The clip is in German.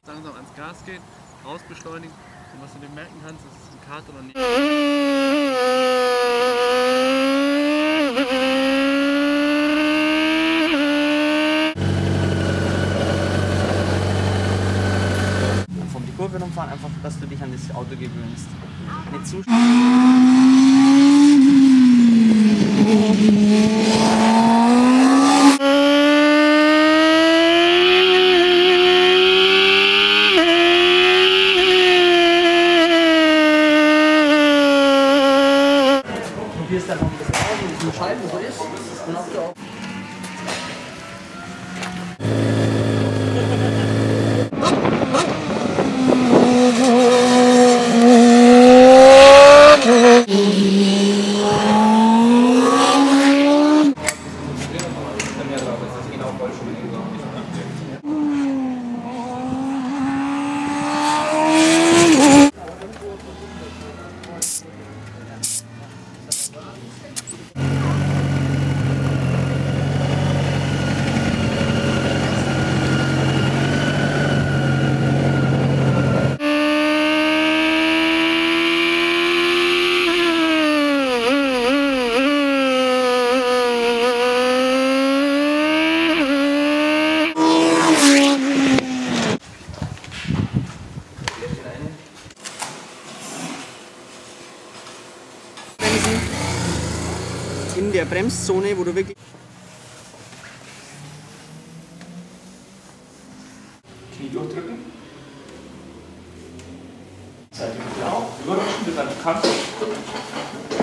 langsam ans Gas geht, rausbeschleunigt und was du dir merken kannst, ist es ein Kart oder nicht. Vom die Kurve rumfahren, einfach, dass du dich an das Auto gewöhnst. Nicht zu probierst dann noch ein bisschen aus, wie die Scheiben so ist. Und auf der in der Bremszone, wo du wirklich Knie durchdrücken. Seite blau, überrutschen bis an die Kante.